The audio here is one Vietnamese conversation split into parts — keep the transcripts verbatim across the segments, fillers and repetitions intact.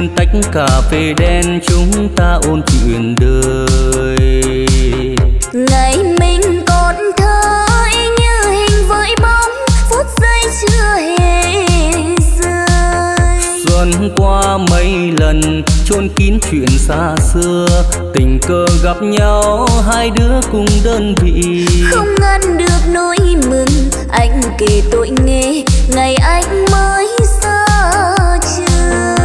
bên tách cà phê đen chúng ta ôn chuyện đời. Ngày mình còn thơ như hình với bóng, phút giây chưa hề rơi. Xuân qua mấy lần chôn kín chuyện xa xưa, tình cờ gặp nhau hai đứa cùng đơn vị. Không ngăn được nỗi mừng, anh kể tôi nghe ngày anh mới xa trường.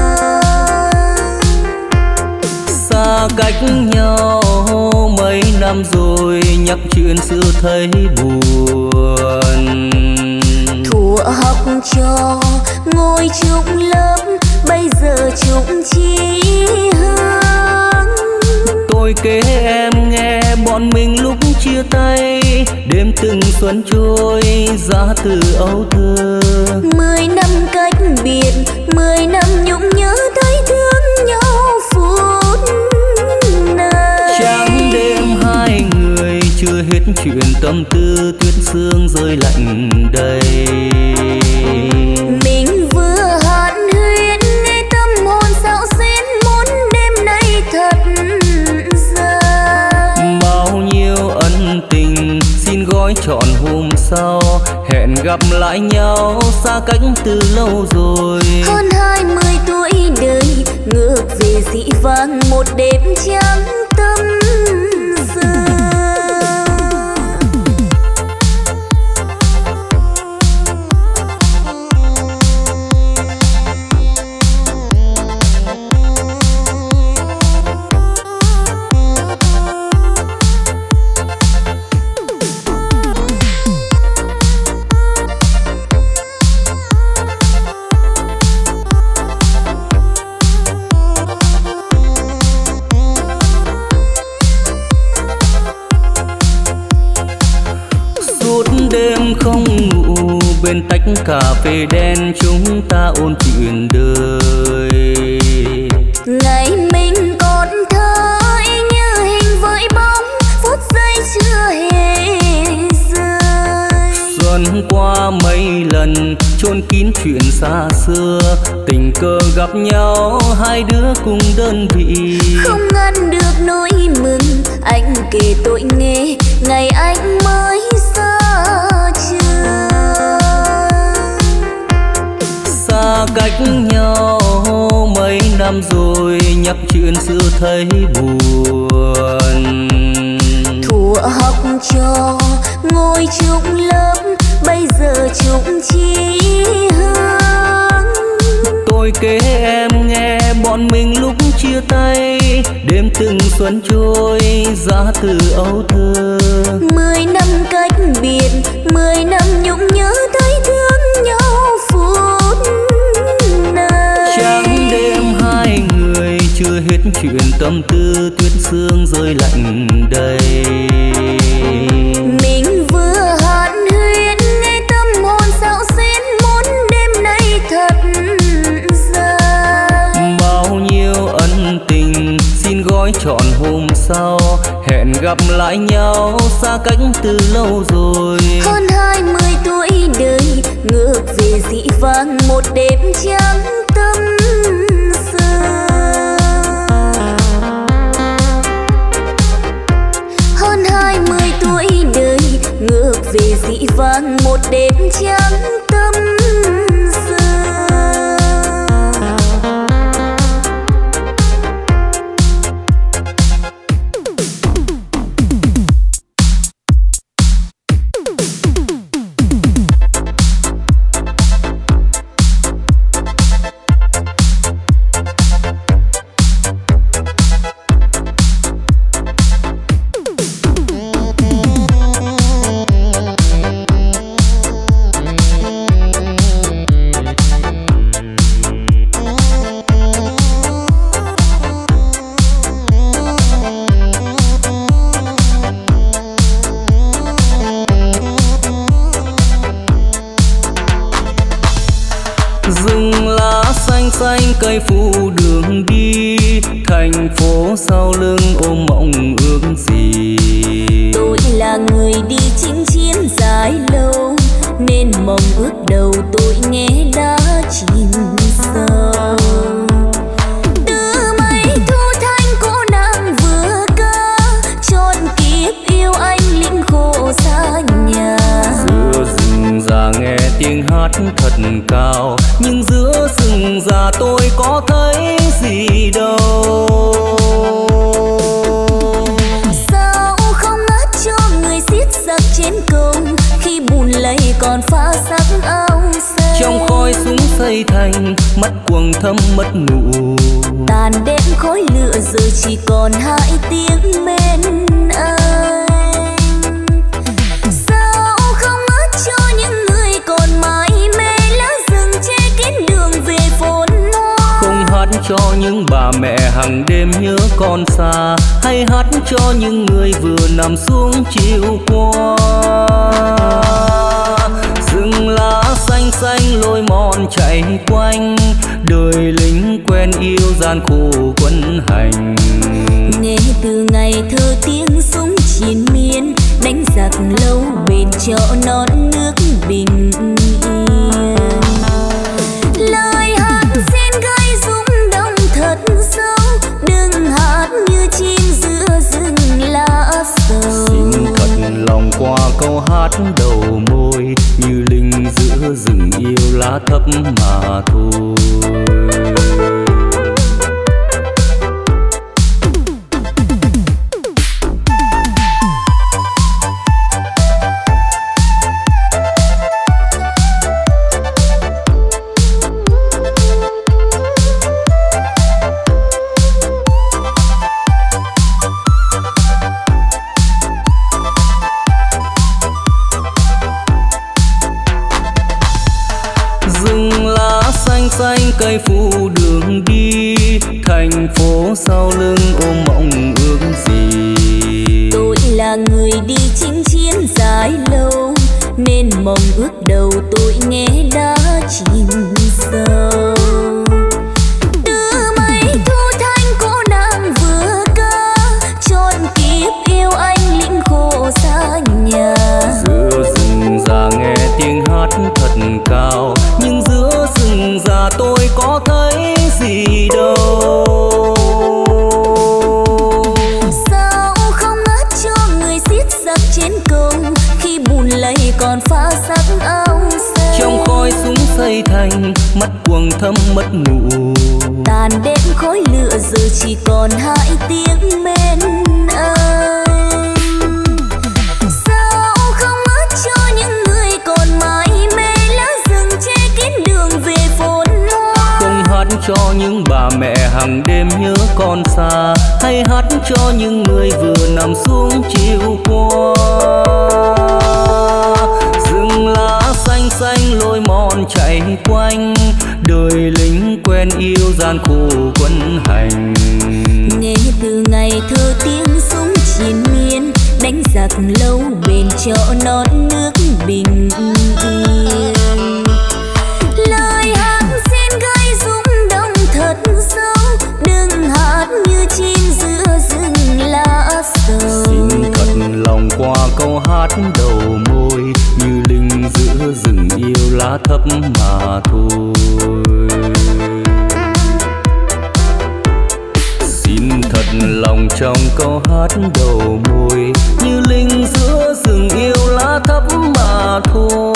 Xa cách nhau mấy năm rồi, nhắc chuyện xưa thấy buồn. Thuở học trò ngồi chung lớp, bây giờ chung chí hướng. Tôi kể em nghe bọn mình lúc chia tay, đêm từng xuân trôi ra từ âu thơ. Mười năm cách biệt, mười năm nhung nhớ thấy thương nhau phút này. Trắng đêm hai người chưa hết chuyện tâm tư, tuyết sương rơi lạnh đầy. Mình vừa hát huyên nghe tâm hồn xao xuyến, muốn đêm nay thật dài. Bao nhiêu ân tình xin gói trọn hôm sau, hẹn gặp lại nhau xa cách từ lâu rồi. Hơn hai mươi tuổi đời ngược về dĩ vãng, một đêm trắng tâm sự. Đêm không ngủ bên tách cà phê đen chúng ta ôn chuyện đời. Ngày mình còn thơ như hình với bóng, phút giây chưa hề rơi. Xuân qua mấy lần chôn kín chuyện xa xưa, tình cờ gặp nhau hai đứa cùng đơn vị. Không ngăn được nỗi mừng, anh kể tôi nghe ngày anh mới xa trường. Xa cách nhau mấy năm rồi, nhắc chuyện xưa thấy buồn. Thuở học trò ngồi chung lớp, bây giờ chung chí hướng. Tôi kể em nghe bọn mình lúc chia tay, đêm từng xuân trôi ra từ âu thơ. Mười năm cách biệt, mười năm nhung nhớ thấy thương nhau phút này. Trắng đêm hai người chưa hết chuyện tâm tư, tuyết sương rơi lạnh đầy. Mình vừa hát huyên nghe tâm hồn xao xuyến, muốn đêm nay thật dài. Bao nhiêu ân tình xin gói trọn hôm sau, hẹn gặp lại nhau xa cách từ lâu rồi. Hơn hai mươi tuổi đời ngược về dĩ vãng, một đêm trắng tâm sự. Hơn hai mươi tuổi đời ngược về dĩ vãng, một đêm trắng tâm sự. xanh cây phủ đường đi, thành phố sau lưng ôm mộng ước gì. Tôi là người đi chinh chiến dài lâu, nên mong ước đầu tôi nghe đã chìm sâu. già nghe tiếng hát thật cao, nhưng giữa rừng già tôi có thấy gì đâu. Sao không hát cho người xiết giặc trên công, khi bùn lầy còn pha sắc áo xanh. Trong khói súng xây thành, mắt quầng thâm mất nụ. Tàn đêm khói lửa giờ chỉ còn hai tiếng bên anh. Sao không hát cho những người còn mãi mê lá rừng che kín đường về phồn hoa. Không hát cho những bà mẹ hàng đêm nhớ con xa, hay hát cho những người vừa nằm xuống chiều qua. Rừng lá xanh xanh lối mòn chạy quanh, đời lính quen yêu gian khổ quân hành. Nghe từ ngày thơ tiếng súng chiến miên, đánh giặc lâu bền cho non nước bình yên. Lời hát xin gây rung động thật sâu, đừng hát như chim giữa rừng lá sầu. Xin thật lòng qua câu hát đầu môi, như linh giữa rừng yêu lá thấp mà thôi. Xanh cây phủ đường đi, thành phố sau lưng ôm mộng ước gì. Tôi là người đi chinh chiến dài lâu, nên mong ước đầu tôi nghe đã chìm sâu. Từ mấy thu thanh cô nàng vừa ca, trọn kiếp yêu anh lĩnh khổ xa nhà. Giữa rừng già nghe tiếng hát thật cao, nhưng giữa rừng già tôi có thấy gì đâu. Sao không hát cho người xiết giặc trên công, khi bùn lầy còn pha sắc áo xanh. Trong khói súng xây thành, mắt quầng thâm mất nụ. Tàn đêm khói lửa giờ chỉ còn hai tiếng bên anh. Sao không hát cho những người còn mãi mê lá rừng che kín đường về phồn hoa. Không hát cho những bà mẹ hàng đêm nhớ con xa, hay hát cho những người vừa nằm xuống chiều qua. Rừng lá xanh xanh lối mòn chạy quanh, đời lính quen yêu gian khổ quân hành. Nghe từ ngày thơ tiếng súng chiến miên, đánh giặc lâu bền cho non nước bình yên. Lời hát xin gây rung động thật sâu, đừng hát như chim giữa rừng lá sầu. Xin thật lòng qua câu hát đầu môi, như linh giữa rừng yêu lá thấp mà thôi. Xin thật lòng trong câu hát đầu môi, như linh giữa rừng yêu lá thấp mà thôi.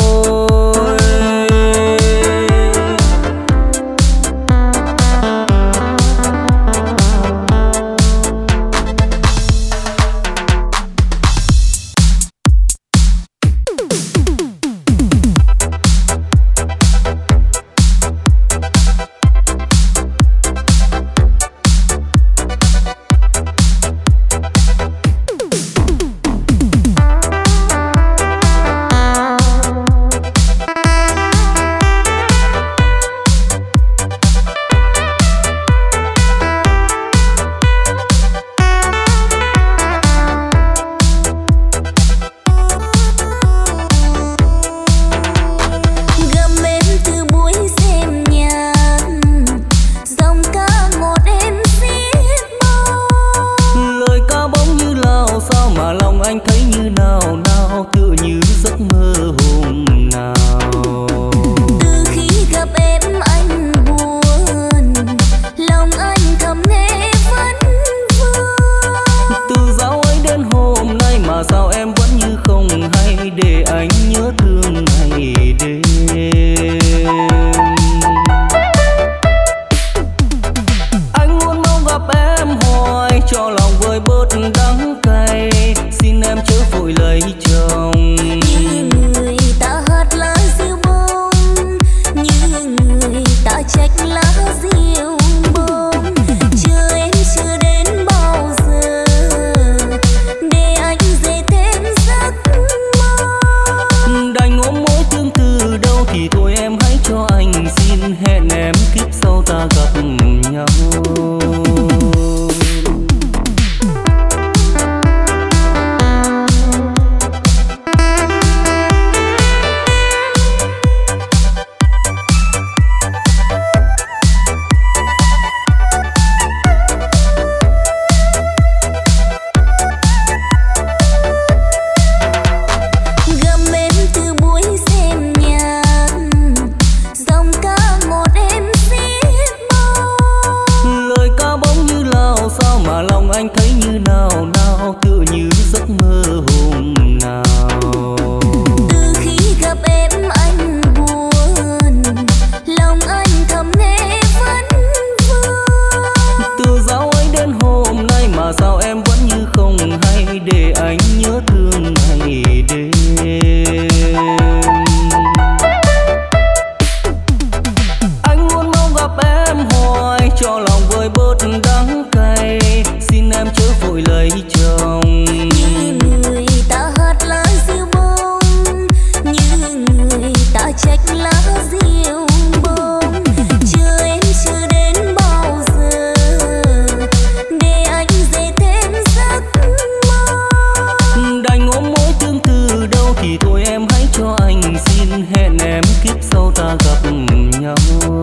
kiếp sau ta gặp nhau.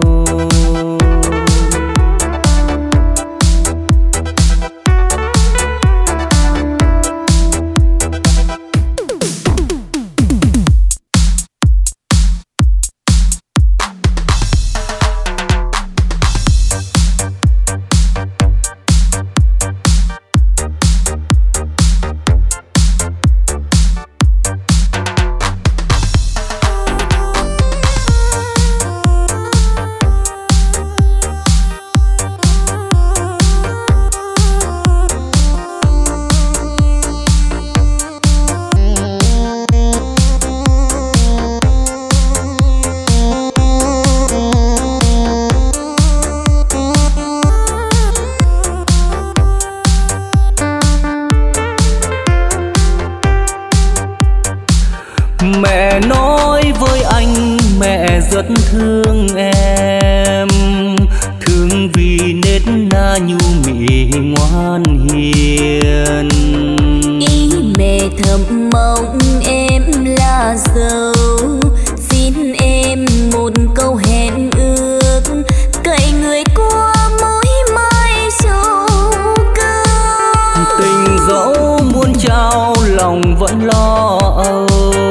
Mẹ nói với anh mẹ rất thương em, thương vì nết na nhu mị ngoan hiền. Ý mẹ thầm mong em là dâu, xin em một câu hẹn ước, cậy người qua mối mai châu cơ. Tình dẫu muôn trao lòng vẫn lo âu,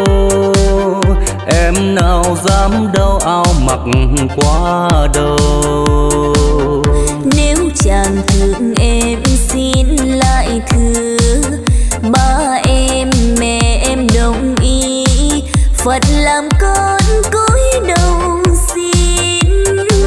em nào dám đâu ao mặc quá đâu. Nếu chàng thương em xin lại thưa, ba em mẹ em đồng ý, Phật làm con cúi đầu xin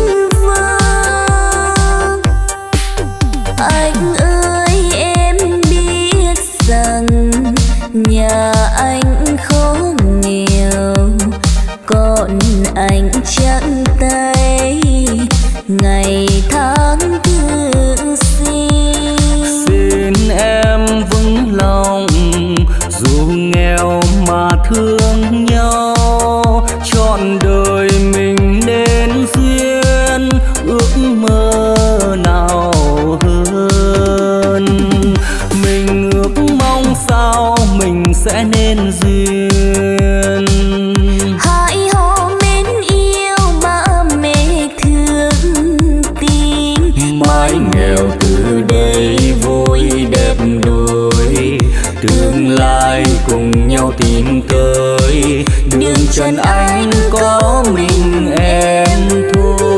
vâng. Anh ơi em biết rằng nhà anh khó nghèo, còn anh chẳng tay ngày tháng thương xin. Xin em vững lòng dù nghèo mà thương nhau, trọn đời mình nên duyên ước mơ nào hơn. Mình ước mong sao mình sẽ nên duyên. Hãy hò mến yêu ba mẹ thương tình, mái nghèo từ đây vui đẹp đôi, tương lai cùng nhau tìm tới, đường trần anh có mình em thôi.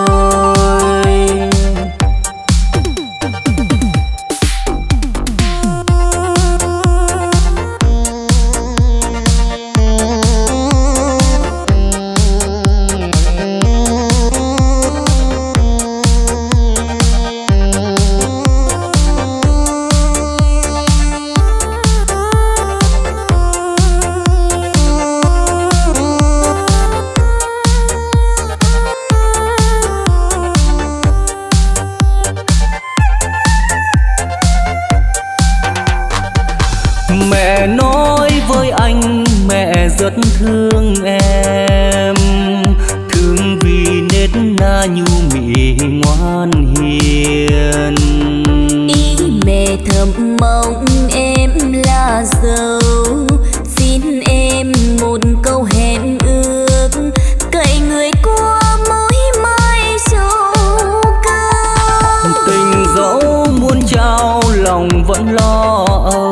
Mẹ nói với anh mẹ rất thương em, thương vì nết na nhu mị ngoan hiền. ý mẹ thầm mong em là dâu, xin em một câu hẹn ước, cậy người qua mối mai châu cơ. Tình dẫu muôn trao lòng vẫn lo âu,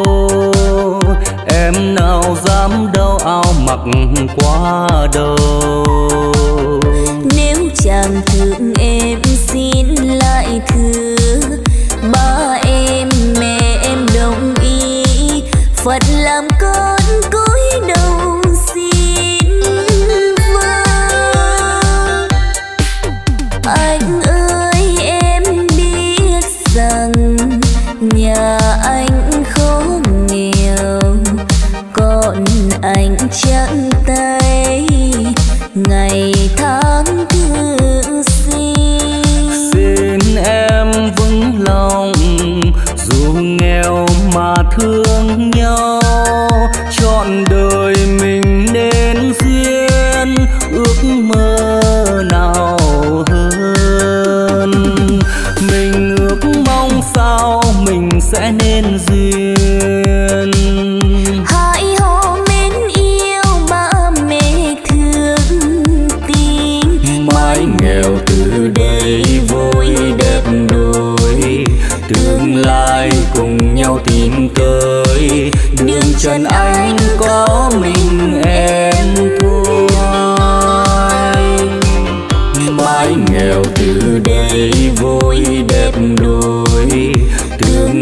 em nào dám đâu ao mặc quá đâu. Nếu chàng thương em xin lại thưa, ba em mẹ em đồng ý, Phật làm con cúi đầu xin vâng. Anh ơi em biết rằng nhà anh khó nghèo, còn anh chẳng tay ngày tháng thương xin. Xin em vững lòng dù nghèo mà thương nhau, trọn đời mình nên duyên ước mơ nào hơn. Mình ước mong sao mình sẽ nên duyên. Hãy hò mến yêu ba mẹ thương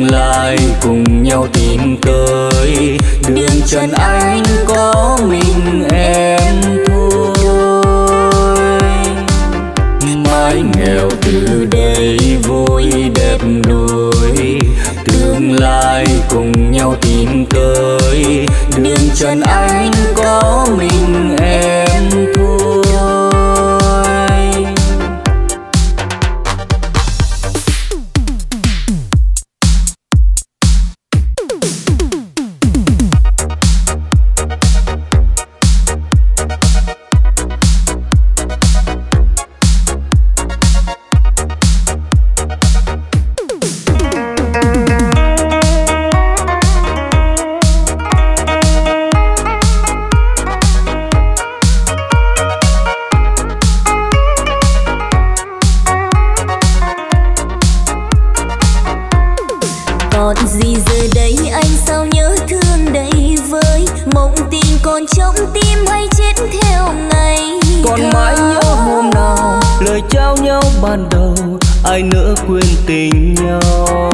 tương lai cùng nhau tìm tới. Đường trần anh có mình em thôi. Mái nghèo từ đây vui đẹp đôi, tương lai cùng nhau tìm tới. Đường trần anh có mình em thôi. Trong tim hay chết theo ngày. Còn mãi nhớ hôm nào lời trao nhau ban đầu, ai nỡ quên tình nhau.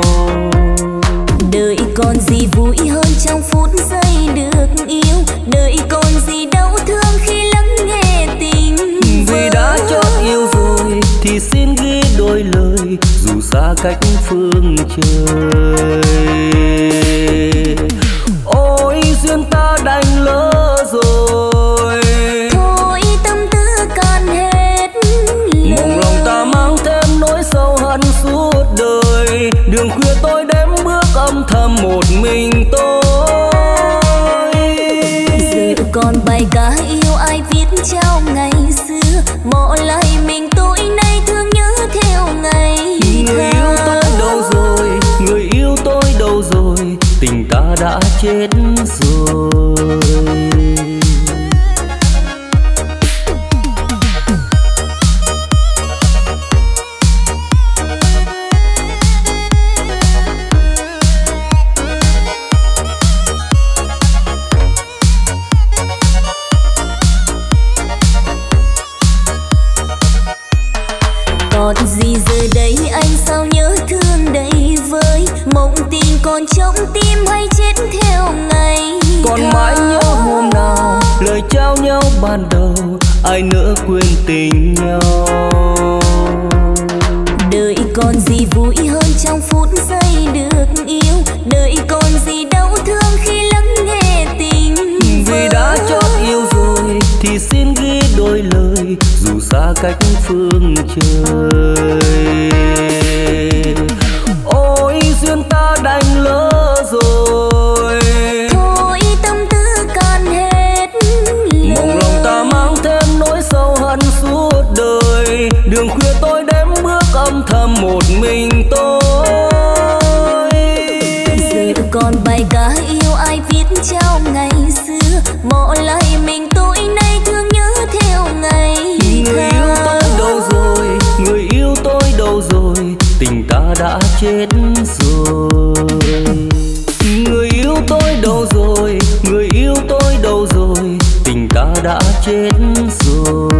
Đời còn gì vui hơn trong phút giây được yêu, đời còn gì đau thương khi lắng nghe tình. Vì đã chót yêu rồi thì xin ghi đôi lời, dù xa cách phương trời. Ôi duyên ta đành lỡ rồi, thôi tâm tư can hết lời. mộng lòng ta mang thêm nỗi sâu hận suốt đời. Đường khuya tôi đếm bước âm thầm một mình tôi. Giờ còn bài ca yêu ai viết trao ngày xưa, bỏ lại mình tôi nay thương nhớ theo ngày. Người yêu tôi đâu rồi, người yêu tôi đâu rồi, tình ta đã chết rồi. Còn gì giờ đây anh sao nhớ thương đầy vơi, mộng tình còn trong tim hay chết theo ngày. Còn mãi nhớ hôm nào lời trao nhau ban đầu, ai nỡ quên tình nhau. Đời còn gì vui hơn trong phút giây được yêu, đời còn gì đau thương khi lắng nghe tình. Vì đã chót yêu rồi thì xin ghi đôi lời, dù xa cách phương trời. Ôi duyên ta đành lỡ rồi, thôi tâm tư can hết lời. mộng lòng ta mang thêm nỗi sâu hận suốt đời. Đường khuya tôi đếm bước âm thầm một mình tôi. Giờ còn bài ca yêu ai viết trao ngày xưa, bỏ lại mình tôi nay thương nhớ theo ngày. Người yêu tôi đâu rồi, người yêu tôi đâu rồi, tình ta đã chết rồi. Người yêu tôi đâu rồi, người yêu tôi đâu rồi, tình ta đã chết rồi.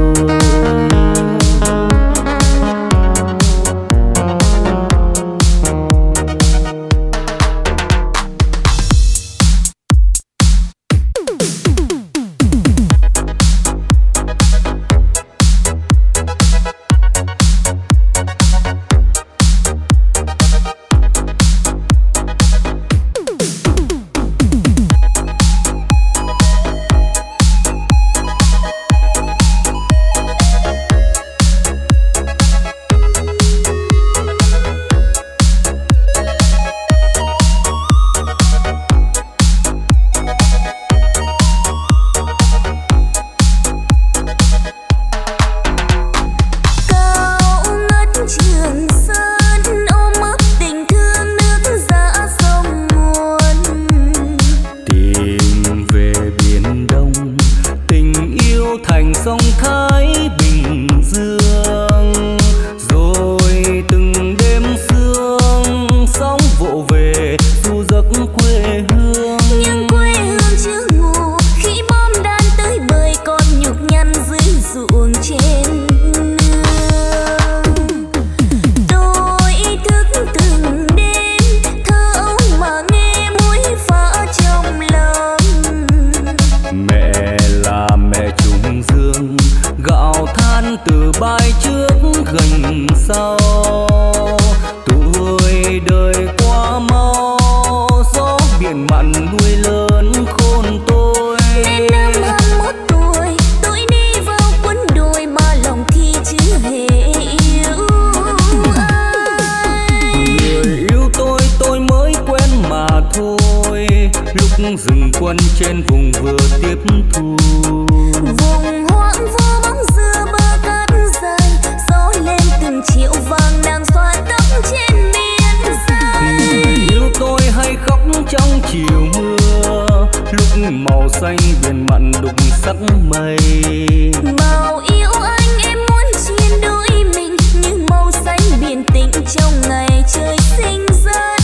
quân trên vùng vừa tiếp thu. Vùng hoang vu bóng dưa bờ cát dài, gió lên từng chiều vàng nàng xoa tóc trên biển dài. Người yêu tôi hay khóc trong chiều mưa, lúc màu xanh biển mặn đục sắc mây. Màu yêu anh em muốn chia đôi mình, như màu xanh biển tĩnh trong ngày trời sinh rất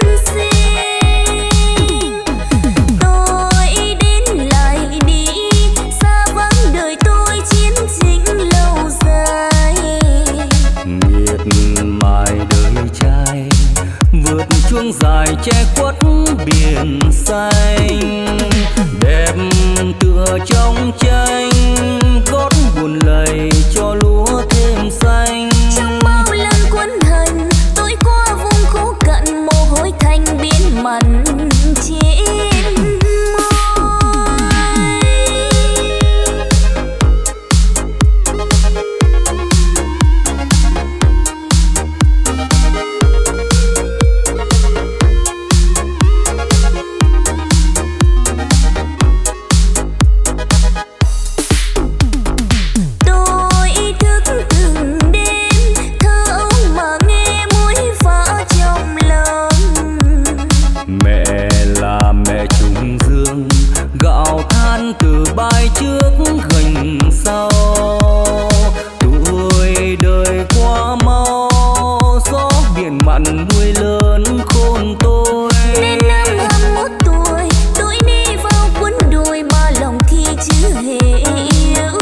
xinh. Tôi đến lại đi, xa vắng đời tôi chiến chính lâu dài. Miệt mài đời trai, vượt chuông dài che khuất biển xanh. Đẹp tựa trong tranh, gót buồn lầy cho lúa thêm xanh. Trong bao lần quân hành, tôi qua vùng khô cằn, mồ hôi thành biến mặn trên môi. Tôi thức từng đêm, thơ ấu mà nghe muối pha trong lòng. Mẹ là mẹ trùng dương, gạo than từ bài trước gành sau. Tuổi đời qua mau, gió biển mặn nuôi lớn khôn tôi. Đến năm hai mươi mốt tuổi, tôi đi vào quân đội mà lòng thì chưa hề yêu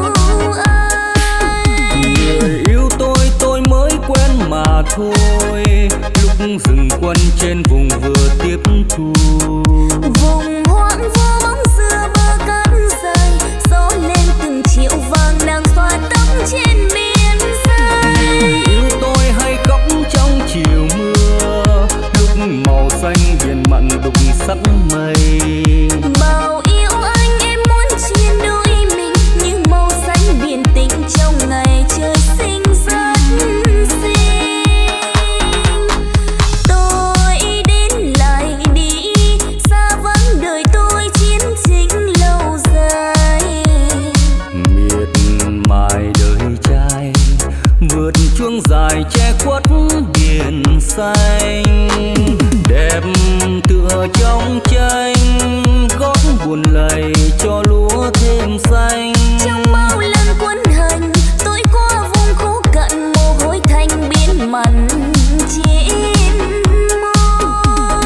ai. Người yêu tôi tôi mới quen mà thôi, lúc dừng quân trên vùng vừa tiếp thu. Vùng hoang vu bóng dưa bờ cát dài, gió lên từng chiều vàng nàng xoa tóc trên biển dài. Người yêu tôi hay khóc trong chiều mưa, lúc màu xanh biển mặn đục sắc mây. Bao yêu anh em muốn chia đôi mình, như màu xanh biển tĩnh trong ngày trời sinh rất xinh. Tôi đến lại đi, xa vắng đời tôi chiến chính lâu dài. Miệt mài đời trai, vượt chuông dài che khuất biển xanh. Đẹp tựa trong tranh, gót buồn lầy cho lúa thêm xanh. Trong bao lần quân hành, tôi qua vùng khô cằn, mồ hôi thành biến mặn trên môi.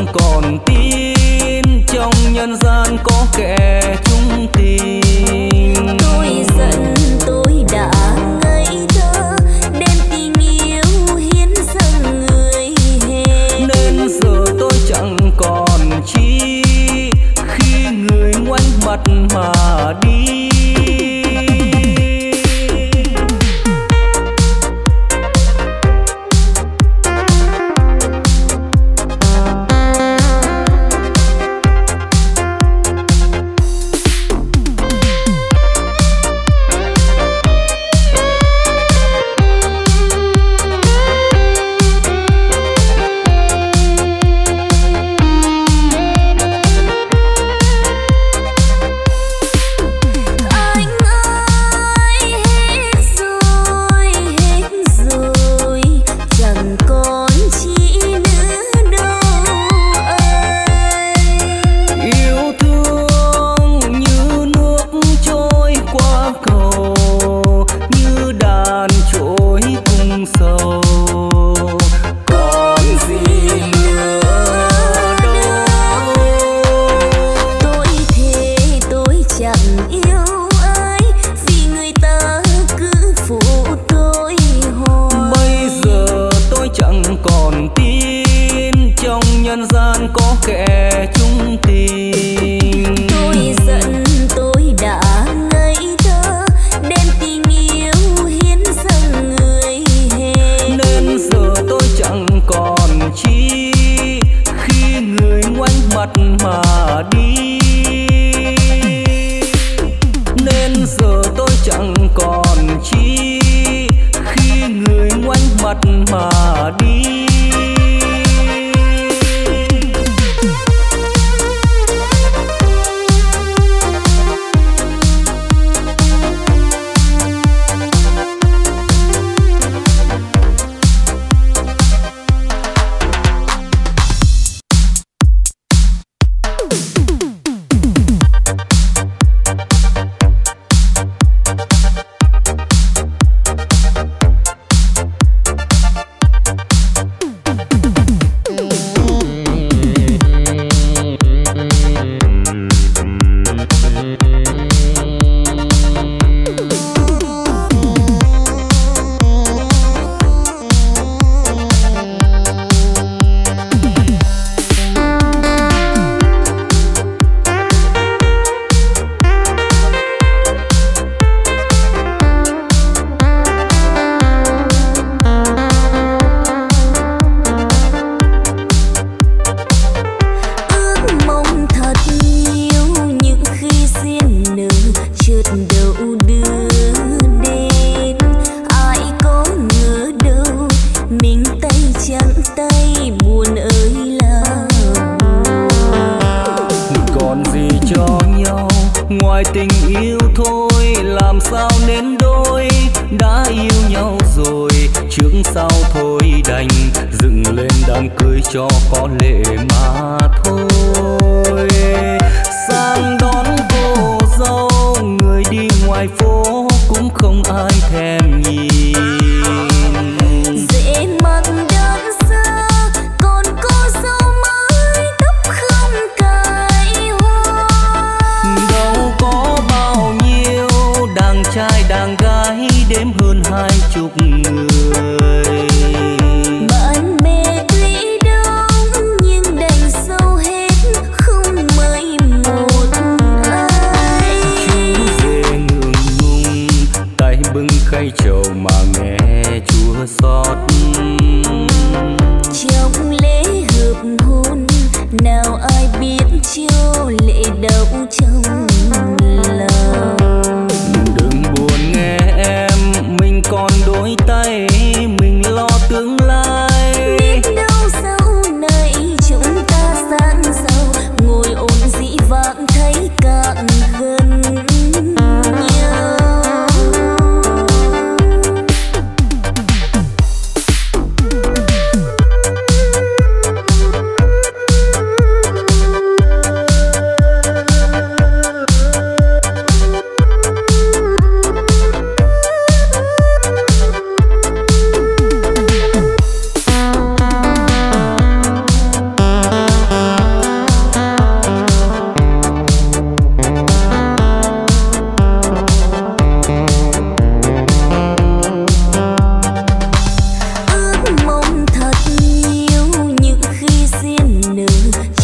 còn tin trong nhân gian có kẻ chung tình. Tôi giận tôi đã ngây thơ đem tình yêu hiến dâng người hề, nên giờ tôi chẳng còn chi khi người ngoảnh mặt mà đi.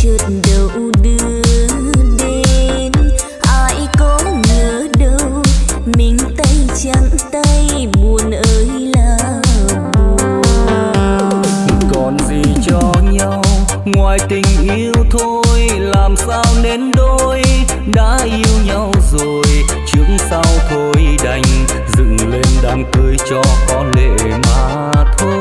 chợt đâu đưa đến, ai có ngờ đâu mình tay trắng tay buồn ơi là buồn. Còn gì cho nhau ngoài tình yêu thôi, làm sao nên đôi đã yêu nhau rồi, trước sau thôi đành dựng lên đám cưới cho có lệ mà thôi.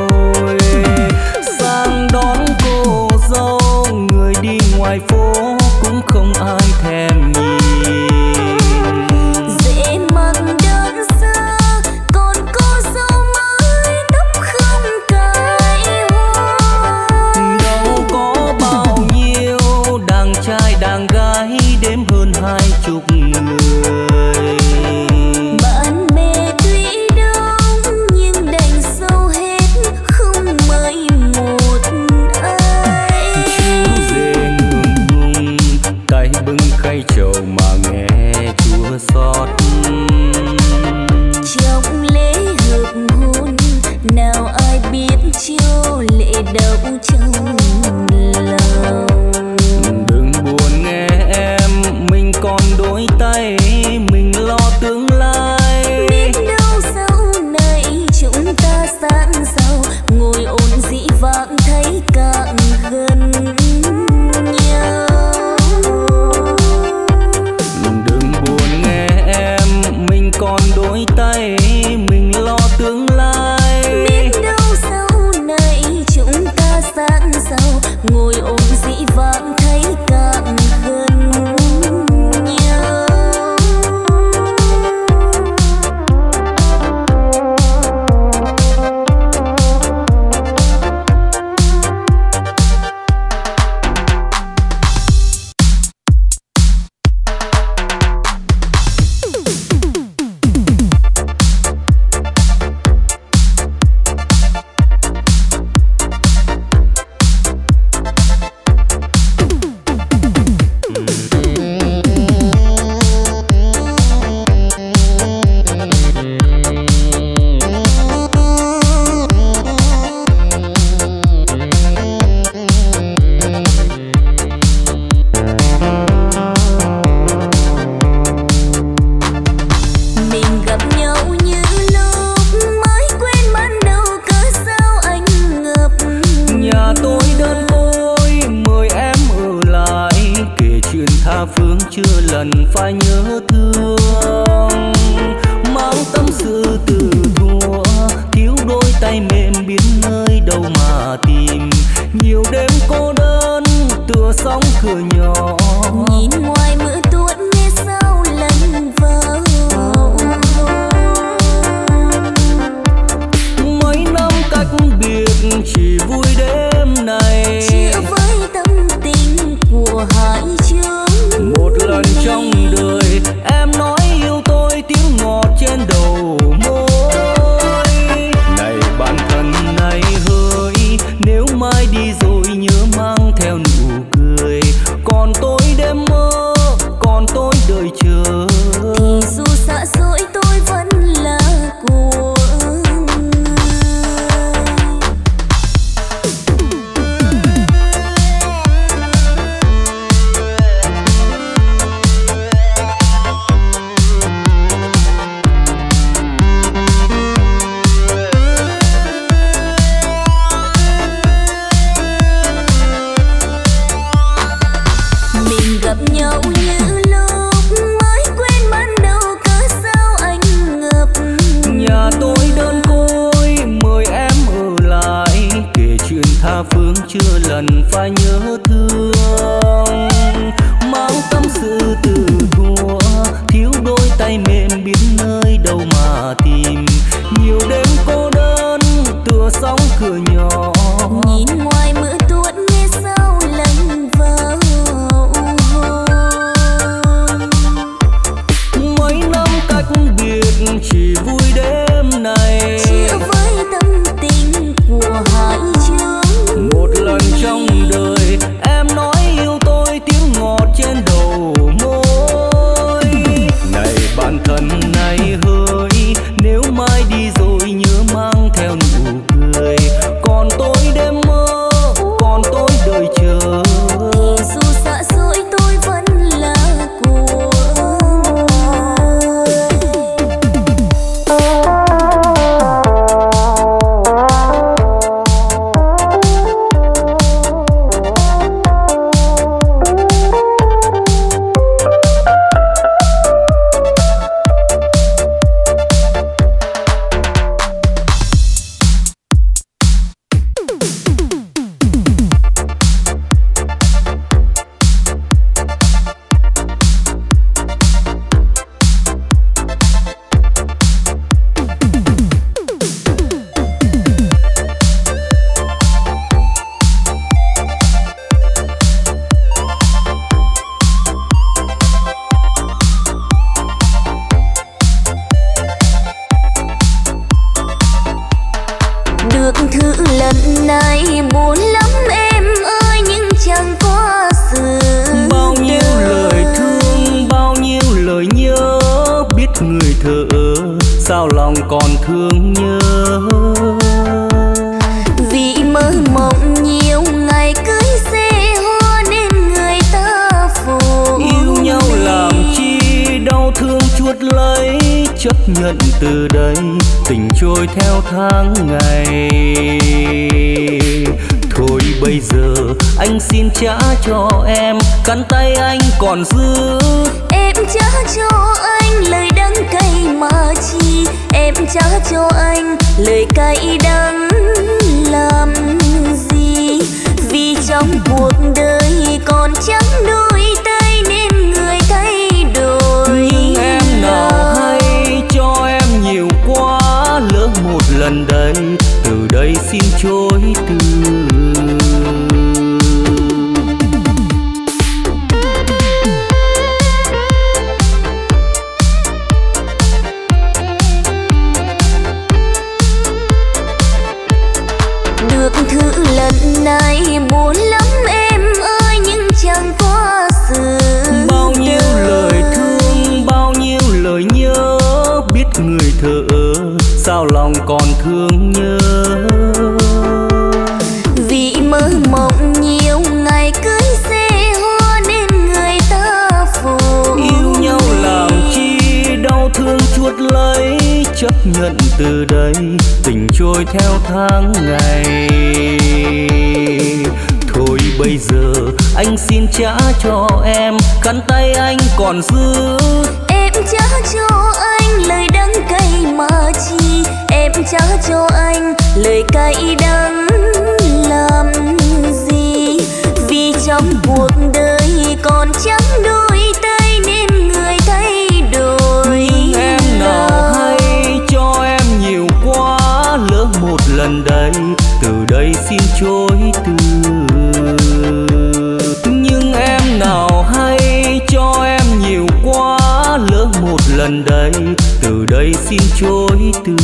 Sang đón cô dâu người đi ngoài phố cũng không ai thèm nhìn, dễ mặc đơn sơ còn cô dâu mới tóc không cài hoa. đâu có bao nhiêu đàn trai đàn gái đếm hơn hai chục người. Bạn bè tuy đông nhưng đành sâu hết không mời một ai. Chú rể ngượng ngùng tay bưng khay trầu mà nghe chua xót. Trong lễ hợp hôn nào ai biết cho lệ đau trong lòng. Đừng buồn nghe em, mình còn đôi tay mình lo tương lai. Biết đâu sau này chúng ta sang giàu ngồi ôn dĩ vãng thấy càng gần nhau. Đừng buồn nghe em, mình còn đôi tay mình lo tương lai. Biết đâu sau này chúng ta sang giàu ngồi ôn dĩ vãng thấy càng gần nhau. Mình gặp nhau như lúc mới quen ban đầu cớ sao anh ngập. Nhà tôi đơn côi mời em ở lại, kể chuyện tha phương chưa lần phải nhớ thương. Mang tâm sự từ thuở thiếu đôi tay mềm biết nơi đâu mà tìm. Nhiều đêm cô đơn tựa sóng cửa nhỏ, Nhìn ngoài mưa tuốt nghe sao lần vào. mấy năm cách biệt chỉ vui đêm này. Chia với tâm tình của hai chương. Một lần trong đời em nói yêu tôi tiếng ngọt trên đầu môi. Này bạn thân này hỡi, nếu mai đi rồi nhớ mang theo nụ cười. Còn tôi đêm mơ, còn tôi đợi chờ. Thì dù xa xôi tôi vẫn là của người. Mình gặp nhau như lúc mới quen ban đầu cớ sao anh ngập. Nhà tôi đơn côi mời em ở lại, kể chuyện tha phương chưa lần phải nhớ thương. Mang tâm sự từ thuở thiếu đôi tay mềm biết nơi đâu mà tìm. Nhiều đêm cô đơn tựa sóng cửa nhỏ, Nhìn ngoài mưa tuốt nghe sao lần vào. mấy năm cách biệt chỉ vui đêm này. Chia với tâm tình của hai chương. Một lần trong đời em nói chấp nhận từ đây tình trôi theo tháng ngày. Thôi bây giờ anh xin trả cho em, cắn tay anh còn giữ. Em trả cho anh lời đắng cay mà chi, em trả cho anh lời cay đắng làm gì. Vì trong cuộc đời còn chẳng đôi tay nên người thay đổi. Nhưng em nào hay cho em nhiều quá, lỡ một lần đây từ đây xin chối từ. Được thử lần này buồn lắm em ơi, nhưng chẳng có sự. Bao nhiêu lời thương, bao nhiêu lời nhớ, biết người thờ ơ sao lòng còn thương nhớ. Vì mơ mộng nhiều ngày cưới xe hoa nên người ta phụ. Yêu nhau làm chi đau thương chuốt lấy, chấp nhận từ đây tình trôi theo tháng ngày. Thôi bây giờ anh xin trả cho em, cắn tay anh còn giữ. Em trả cho anh lời đắng cay mà chi, em trả cho anh lời cay đắng làm gì. Vì trong cuộc đời còn chẳng đôi tay nên người thay đổi. Nhưng em nào hay cho em nhiều quá, lỡ một lần đây từ đây xin chối từ. Nhưng em nào hay cho em nhiều quá, lỡ một lần đây từ đây xin chối từ.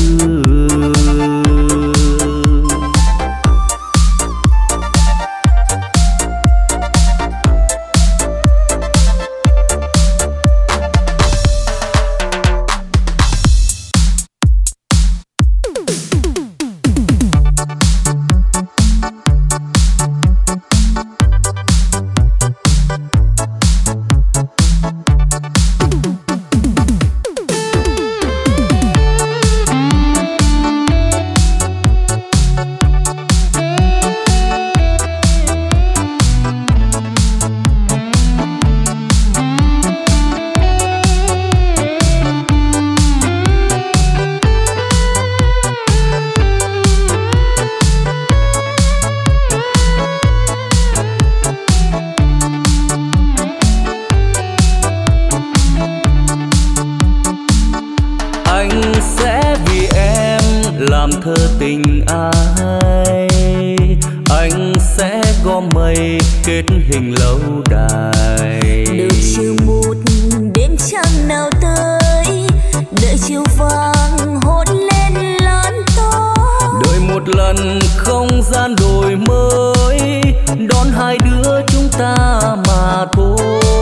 thơ tình ai, anh sẽ gom mây kết hình lâu đài. Đợi chiều một đêm trăng nào tới, đợi chiều vàng hôn lên lan to. Đợi một lần không gian đổi mới, đón hai đứa chúng ta mà thôi.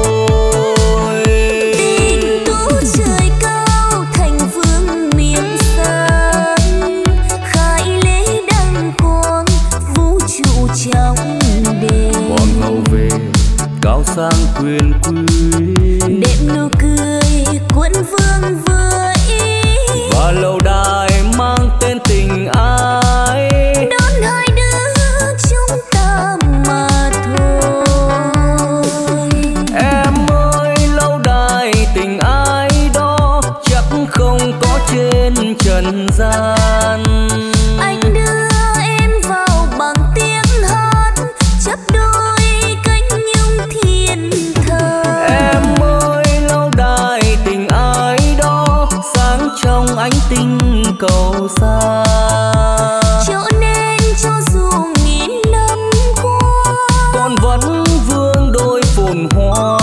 Tình tú trời cao thành vương miền sáng, khai lễ đăng quang vũ trụ trong đêm. Hoàng hậu về cao sang quyền quý, đệm nụ cười cuốn vương với, và lâu đài mang tên tình ai, đón hai đứa chúng ta mà thôi. Em ơi lâu đài tình ai đó chắc không có trên trần gian. Anh đưa em vào bằng tiếng hát, chấp đôi cánh nhung thiên thần. Em ơi lâu đài tình ai đó sáng trong ánh tinh cầu xa, cho nên cho dù nghìn năm qua còn vẫn vương đôi phồn hoa.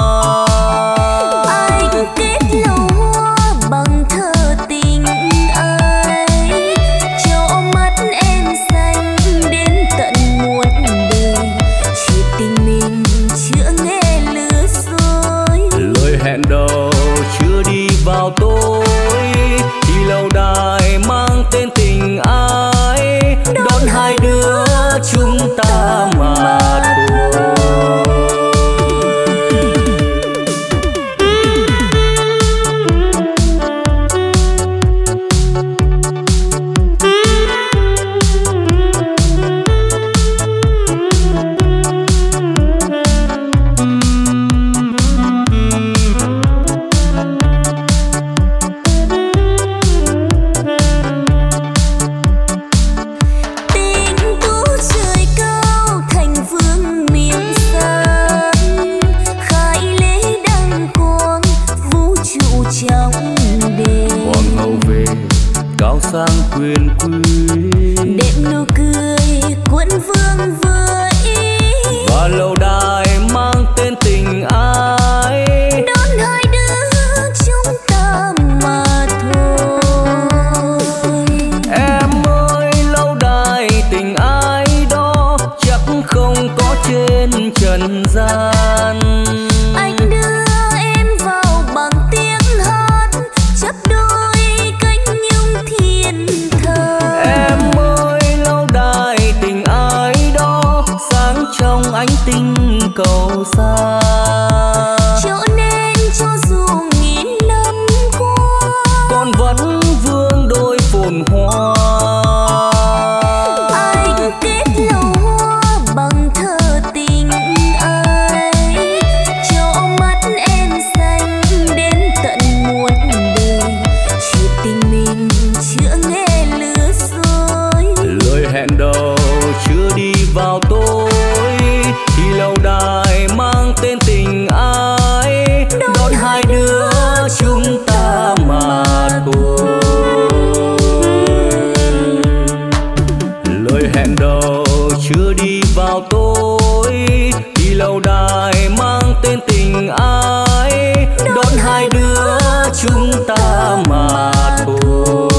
anh kết lầu hoa bằng thơ tình ai, cho mắt em xanh đến tận muôn đời. Chuyện tình mình chưa nghe lừa dối, Lời hẹn đầu chưa đi vào tối, thì lâu đài mang tên tình cầu xa. Cho nên cho dù nghìn năm qua con vẫn vương đôi phồn hoa. Anh kết lầu hoa bằng thơ tình ai, cho mắt em xanh đến tận muôn đời. Chuyện tình mình chưa nghe lừa dối, lời hẹn đầu chưa đi vào tối, thì lâu đài mang tên tình ai, đón hai đứa chúng ta mà thôi. Lời hẹn đầu chưa đi vào tối, thì lâu đài mang tên tình ai, đón hai đứa chúng ta mà thôi.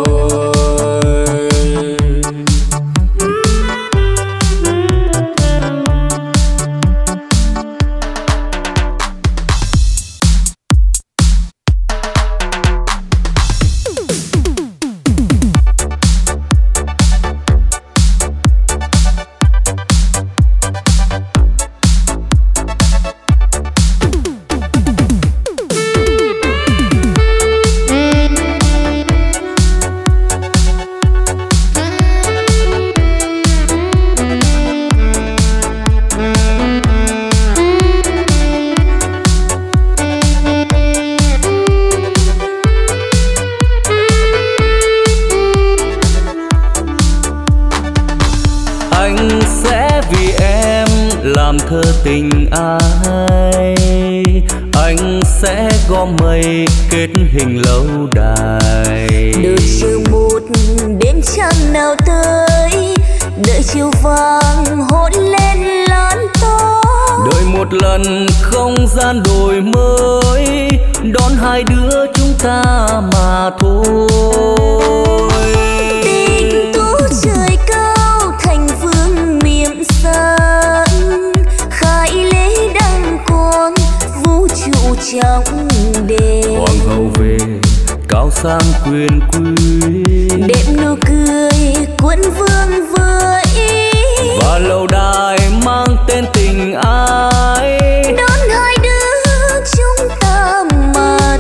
Thơ tình ai, anh sẽ gom mây kết hình lâu đài. đợi chiều một đêm trăng nào tới, đợi chiều vàng hôn lên lan to. Đợi một lần không gian đổi mới, đón hai đứa chúng ta mà thôi. Tình tú trời cao thành vương miệng sáng, khai lễ đăng quang vũ trụ trong đêm. Hoàng hậu về cao sang quyền quý, đệm nụ cười cuốn vương với, và lâu đài mang tên tình ai, đón hai đứa chúng ta mà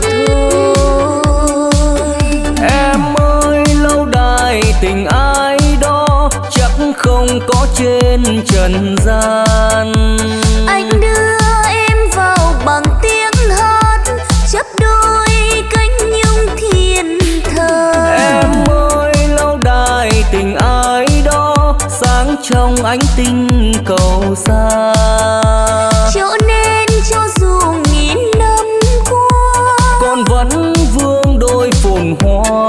thôi. Em ơi lâu đài tình ai đó chắc không có trên trần gian. Anh đưa em vào bằng tiếng hát, chấp đôi cánh nhung thiên thần. Em ơi lâu đài tình ai đó sáng trong ánh tinh cầu xa. Cho nên cho dù nghìn năm qua con vẫn vương đôi phồn hoa.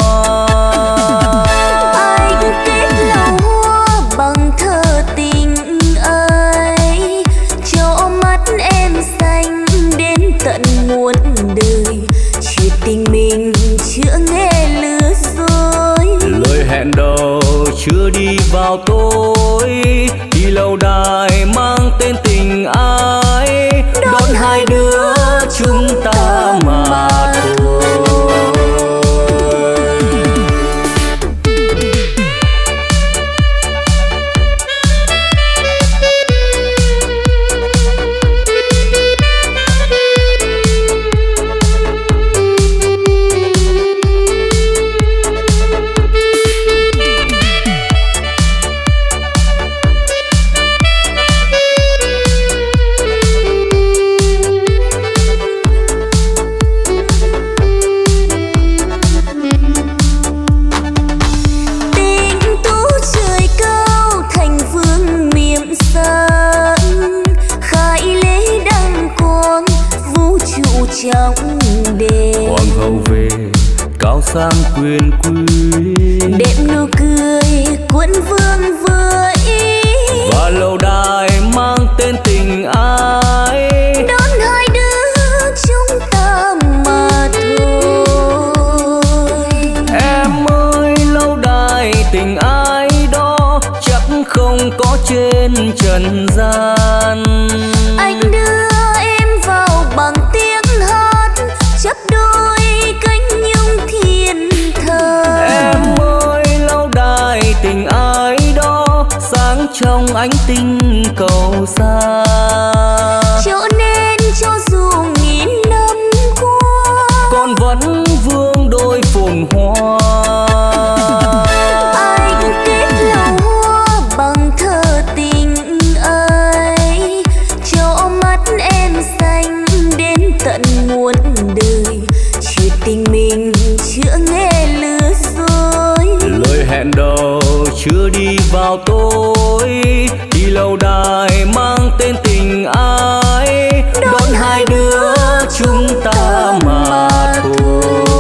anh kết lầu hoa bằng thơ tình ai, cho mắt em xanh đến tận muôn đời. Chuyện tình mình chưa nghe lừa dối, lời hẹn đầu chưa đi vào tối, thì lâu đài mang tên tình ai, đón hai đứa chúng ta mà thôi. trong đêm. Hoàng hậu về cao sang quyền quý, đệm nụ cười cuốn vương với, và lâu đài mang tên tình ai, đón hai đứa chúng ta mà thôi. Em ơi lâu đài tình ai đó chắc không có trên trần gian. Anh đưa em vào bằng tiếng hát, chấp đôi cánh nhung thiên thần. Em ơi lâu đài tình ai đó sáng trong ánh ánh tinh cầu xa. Cho nên cho dù nghìn năm qua con vẫn vương đôi phồn hoa. Anh kết lầu hoa bằng thơ tình ấy, cho mắt em xanh đến tận muôn đời. Chuyện tình mình chưa nghe lừa dối, lời hẹn đầu chưa đi vào tối, đi lâu đài mang tên tình ai, đón hai đứa chúng ta mà thôi.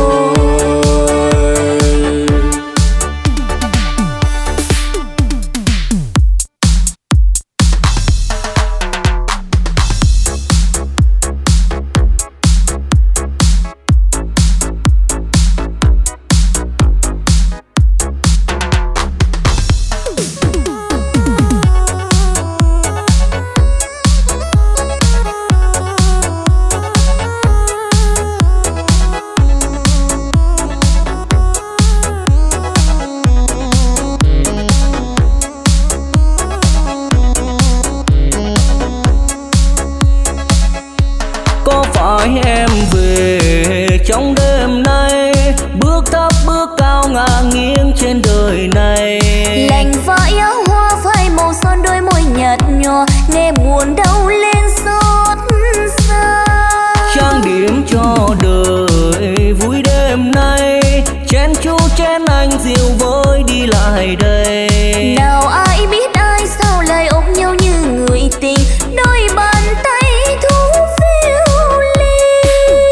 Em về trong đêm nay, bước thấp bước cao ngả nghiêng trên đời này. lành vãi áo hoa phai màu son đôi môi nhạt nhòa, nghe buồn đau lên xót xa. Trang điểm cho đời vui đêm nay, chen chu chen anh dịu với đi lại đây. Nào ai biết ai sao lại ôm nhau như người tình, đôi bàn tay thu phiêu ly.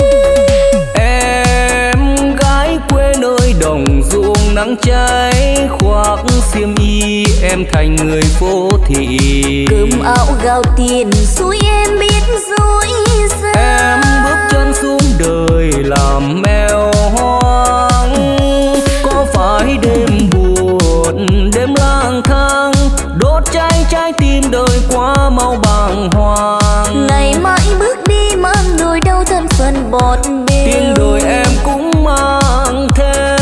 Em gái quê nơi đồng ruộng nắng cháy, khoác xiêm y em thành người phố thị. Cơm áo gạo tiền xui em biết dối gian. Em bước chân xuống đời làm mèo hoang. Có phải đêm buồn đêm lang thang, đốt cháy trái tim đời quá mau bàng hoàng. Ngày mãi bước đi mang nỗi đau thân phận bọt bèo, tiếng đời em cũng mang theo.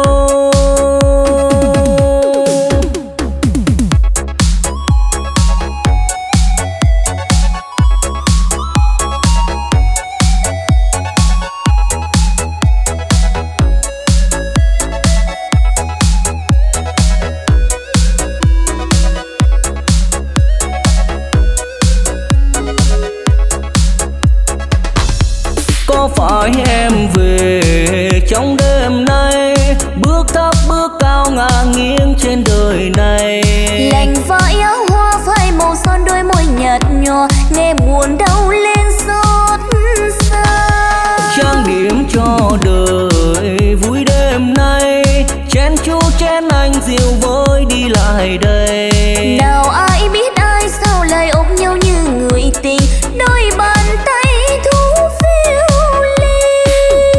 Có phải em về trong đêm nay, bước thấp bước cao ngả nghiêng trên đời này. lành vãi áo hoa phai màu son đôi môi nhạt nhòa, nghe buồn đau lên xót xa. Trang điểm cho đời vui đêm nay, chen chu chen anh dịu với đi lại đây. Nào ai biết ai sao lại ôm nhau như người tình, đôi bàn tay thu phiêu ly.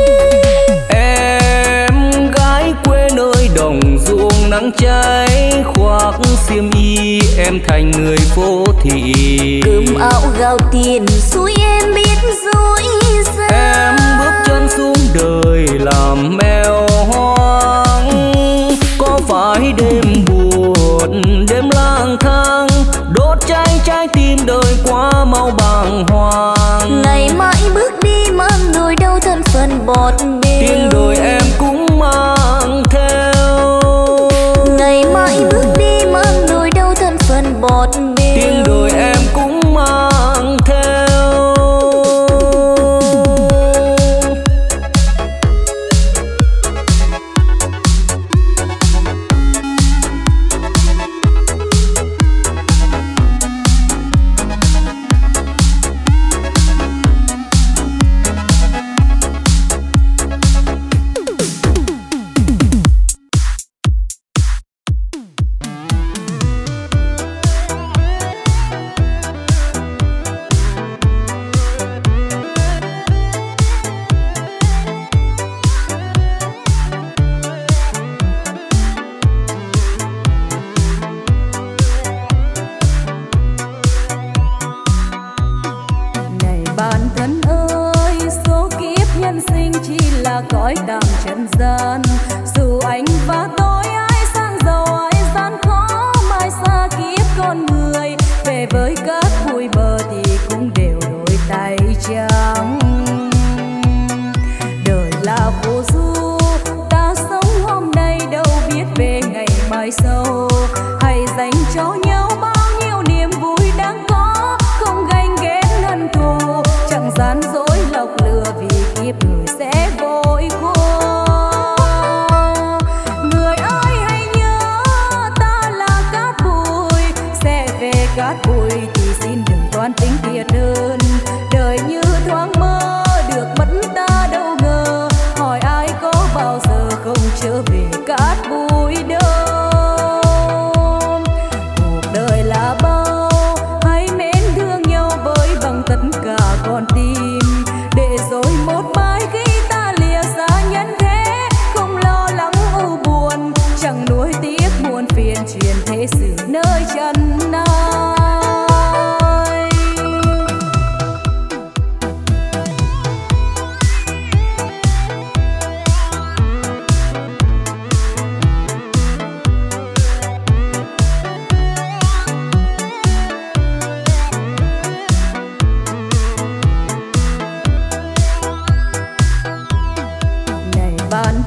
Em gái quê nơi đồng ruộng nắng cháy, khoác xiêm y em thành người phố thị. Cơm áo gạo tiền xui em biết dối gian. Em bước chân xuống đời làm mèo hoang. Có phải đêm buồn đêm lang thang, đốt cháy trái tim đời quá mau bàng hoàng. Ngày mãi bước đi mang nỗi đau thân phận bọt bèo, tiếng đời em cũng mang theo. ngày mãi bước đi mang nỗi đau thân phận bọt bèo, tiếng đời em cũng mang theo. cõi tạm trần gian. Dù anh và tôi ai sang giàu ai gian khó, mai xa kiếp con người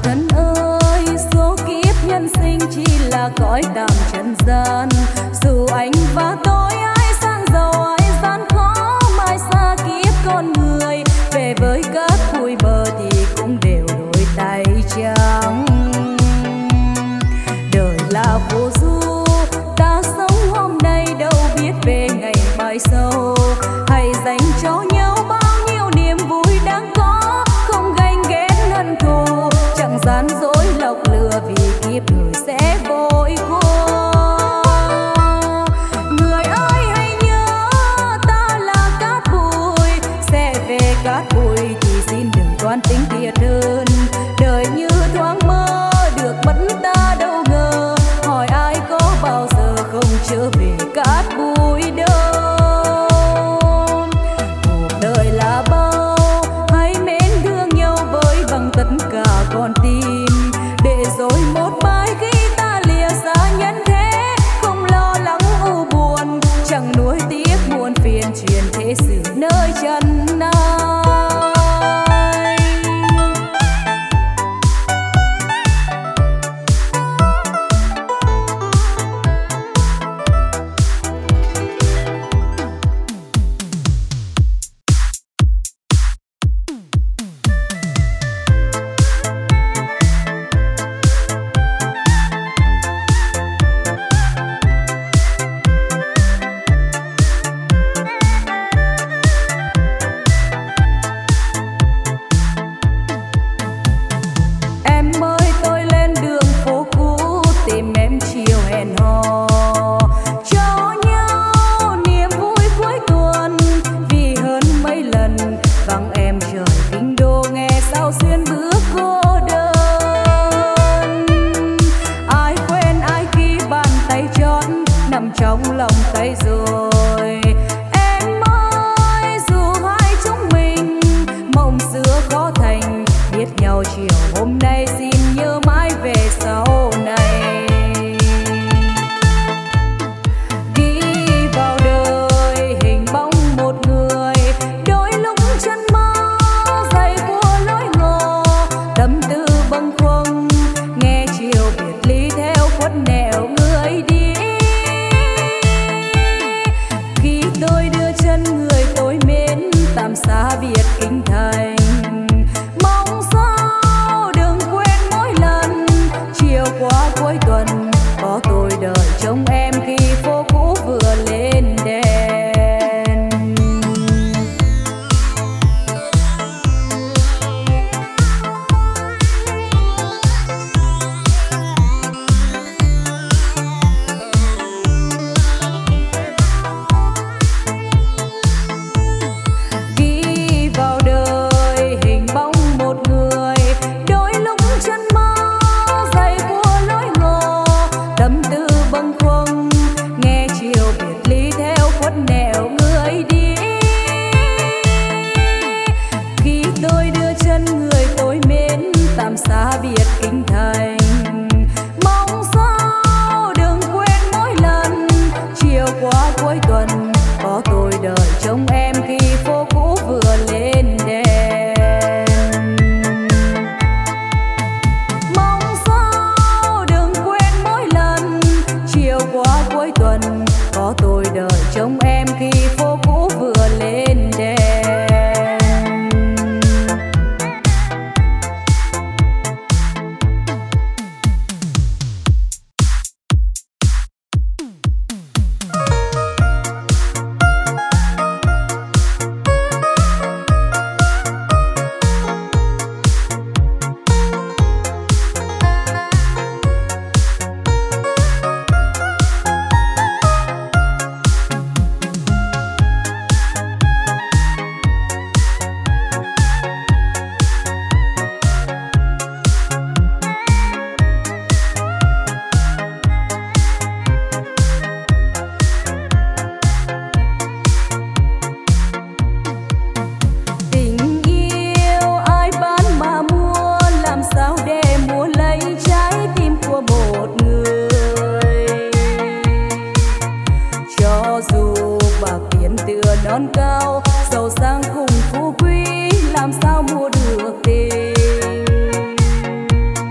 thân ơi, số kiếp nhân sinh chỉ là cõi tạm trần gian. Dù anh và tôi ai sang giàu ai gian khó, mai xa kiếp con người về với cát bụi bờ thì cũng đều đôi tay trắng. Đời là phù du, ta sống hôm nay đâu biết về ngày mai sau. Hãy dành cho nhau bao nhiêu niềm vui đáng có, không ganh ghét hận thù, chẳng gian dối lọc lừa vì kiếp người sẽ vội qua. Người ơi hãy nhớ ta là cát bụi, sẽ về cát bụi thì xin đừng toan tính thiệt hơn. Đời như thoáng mơ được mất ta đâu ngờ, hỏi ai có bao giờ không trở về cát bụi đâu. Cuộc đời là bao, hãy mến thương nhau với bằng tất cả con tim, để rồi một mai khi ta lìa xa nhân thế, không lo lắng u buồn, chẳng nuối tiếc buồn phiền truyền thế sự nơi chân ai. non cao giàu sang cùng phú quý làm sao mua được tiền.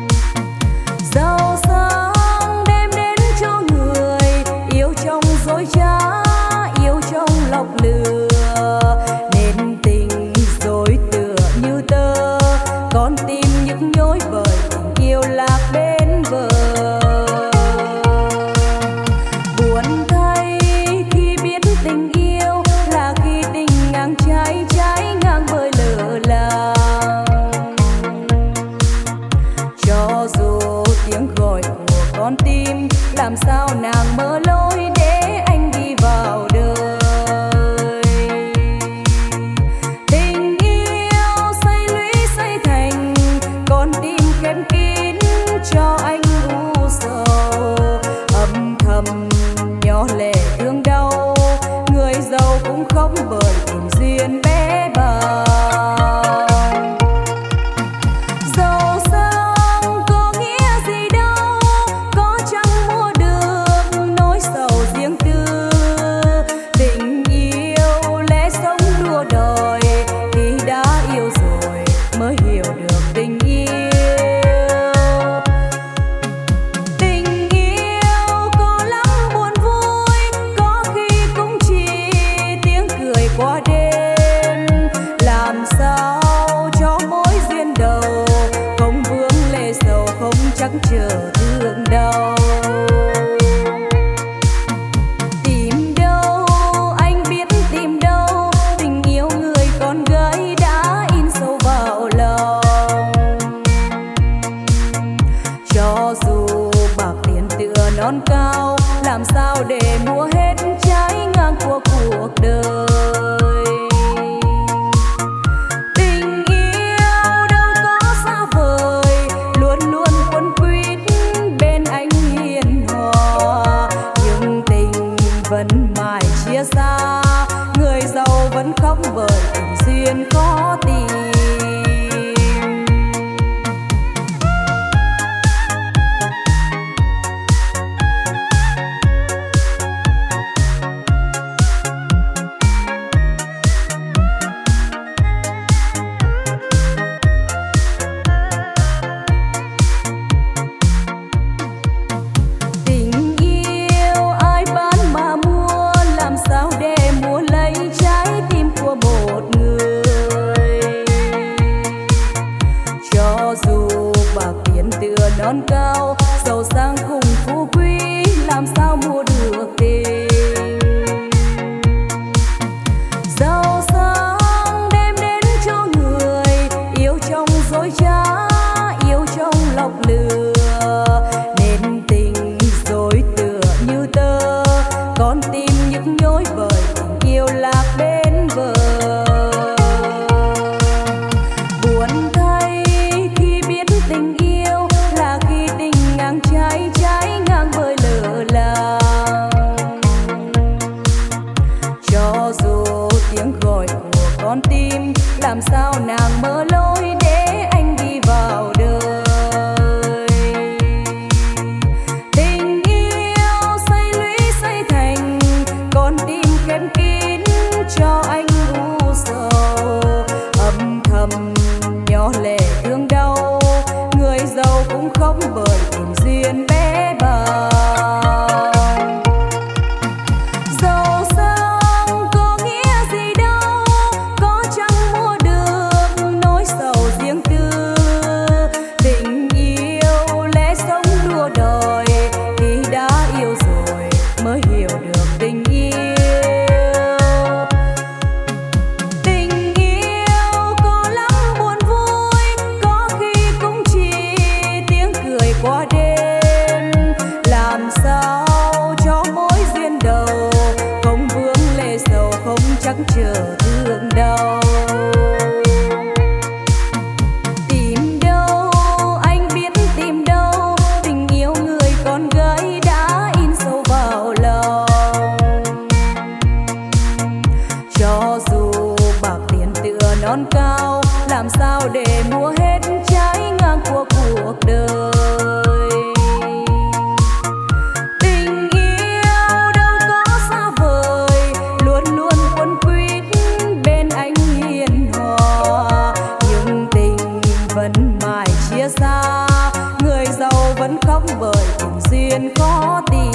con tim, làm sao nàng mở lối để anh đi vào đời. Tình yêu xây lũy xây thành con tim khép kín cho anh u sầu, âm thầm nhỏ lệ thương đau, người giàu cũng khóc bởi tình duyên bé bàng. Giàu sang có nghĩa gì đâu, có chẳng mua được nỗi sầu riêng tư. Tình yêu lẽ sống đua đòi, khi đã yêu rồi mới hiểu được tình yêu. Tình yêu có lắm buồn vui, có khi cũng chỉ tiếng cười qua đêm. Làm sao cho mối duyên đầu không vương lệ sầu, không chắc chờ thương đau. Tìm đâu anh biết tìm đâu, tình yêu người con gái đã in sâu vào lòng. Cho dù bạc tiền tựa non cao, làm sao để mua hết trái ngang của cuộc đời. Tình yêu đâu có xa vời, luôn luôn quấn quýt bên anh hiền hòa. Nhưng tình vẫn mãi chia xa, người giàu vẫn khóc bởi tình duyên khó tìm.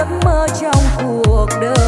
giấc mơ trong cuộc đời.